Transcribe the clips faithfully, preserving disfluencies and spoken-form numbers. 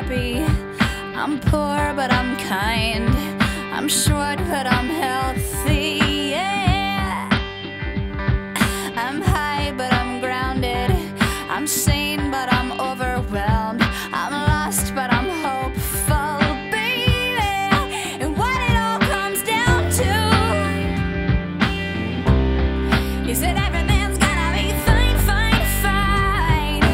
happy. I'm poor, but I'm kind. I'm short, but I'm healthy. Yeah. I'm high, but I'm grounded. I'm sane, but I'm overwhelmed. I'm lost, but I'm hopeful, baby. And what it all comes down to is that everything's gonna be fine, fine, fine.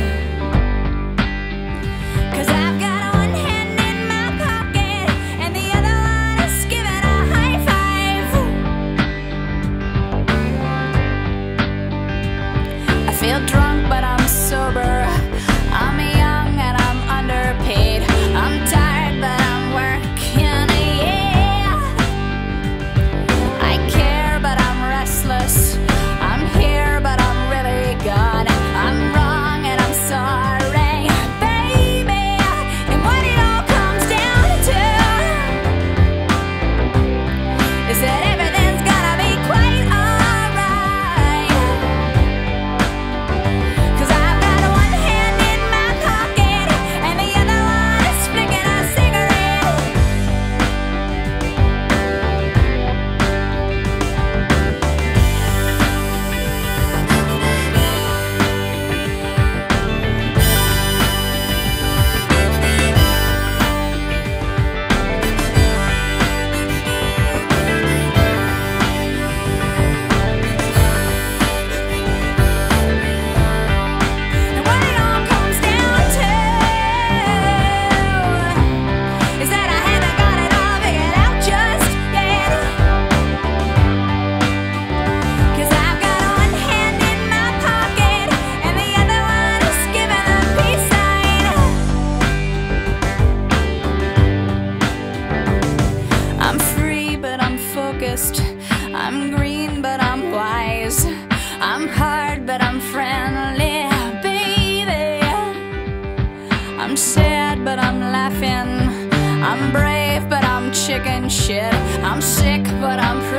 'Cause I've got one hand in my pocket and the other one is giving a high five. I feel drunk, but I'm sober. I'm young and I'm underpaid. I'm tired, but I'm working, yeah. I care, but I'm restless. I'm here, but I'm really gone. I'm wrong and I'm sorry, baby. And what it all comes down to is that everything's gonna be quite alright. 'Cause I've got one hand in my pocket and the other one is flicking a cigarette. And what it all comes down to is that I haven't got it all figured out just yet. 'Cause I've got one hand in my pocket and the other one is giving a peace sign. I'm free, but I'm focused. I'm green, but I'm wise. I'm hard, but I'm friendly, baby. I'm sad, but I'm laughing. I'm brave, but I'm chicken shit. I'm sick, but I'm pretty.